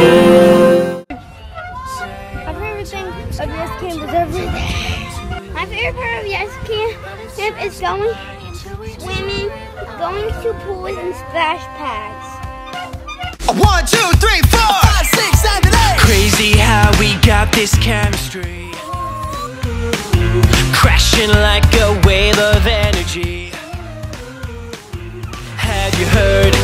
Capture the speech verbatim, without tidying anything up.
My favorite thing of YESS Camp is everything. My favorite part of YESS Camp is going swimming, going to pools and splash pads. One, two, three, four, five, six, seven, eight. Crazy how we got this chemistry, crashing like a wave of energy. Have you heard?